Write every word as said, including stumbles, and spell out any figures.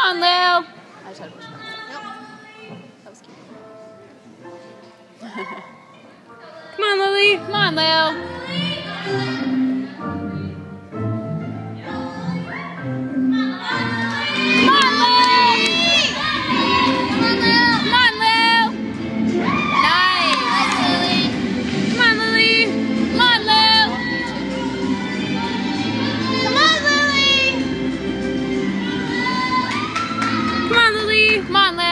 on, Lou. I just had to push it. Nope. That was cute. Come on, Lily. Come on, Lou. Come on, Lily.